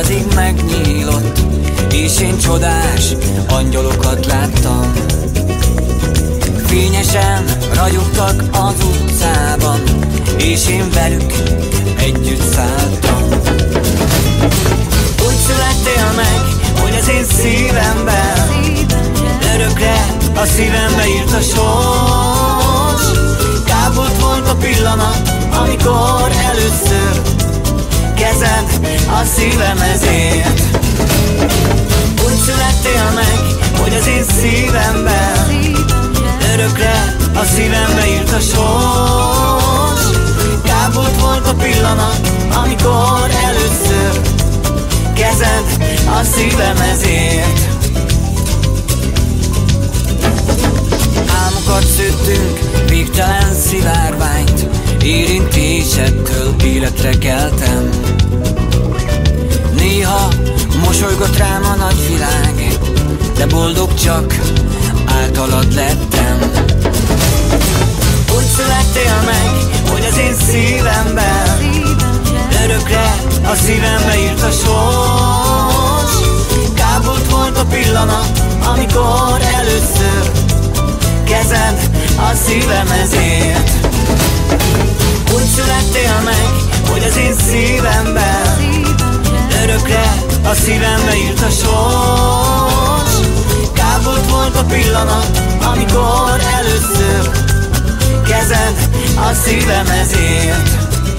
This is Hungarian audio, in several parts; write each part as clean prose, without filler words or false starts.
az ég megnyílott, és én csodás angyalokat láttam. Fényesen ragyogtak az utcában, és én velük együtt szálltam. Úgy születtél meg, hogy az én szívemben örökre a szívembe írt a sors. Kábult volt a pillanat, amikor először kezed a szívemhez ért. Úgy születtél meg, hogy az én szívemben örökre a szívembe írt a sors. Kábult volt a pillanat, amikor először kezed a szívemhez ért. Álmokat szőttünk, végtelen szivárványt, érintésettől életre keltem. Néha mosolygott rám a nagyvilág, de boldog csak általad lettem. Úgy születtél meg, hogy az én szívemben örökre a szívembe írt a sors. Kábult volt a pillanat, amikor először kezed a szívemhez ért. Úgy születtél meg, hogy az én szívemben örökre a szívembe írt a sors. Kábult volt a pillanat, amikor először kezed a szívemhez ért.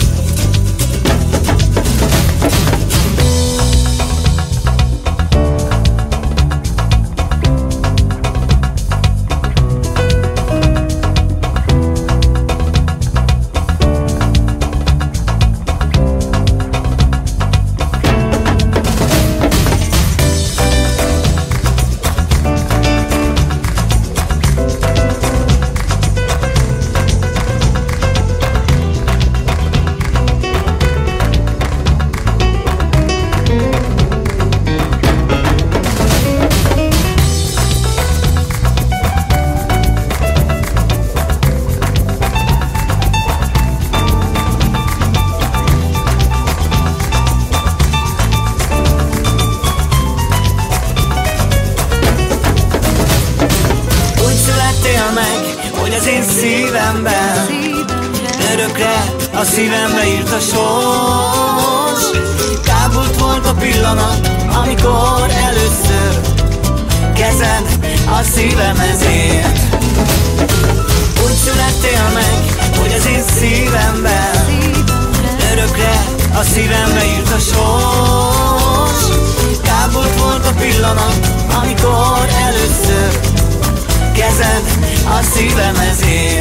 Hogy az én szívemben örökre a szívembe írt a sors. Kábult volt a pillanat, amikor először kezed a szívemhez ért. Úgy születtél meg, hogy az én szívemben örökre a szívembe írt a sors. Kábult volt a pillanat, amikor először kezed a szívemhez ért.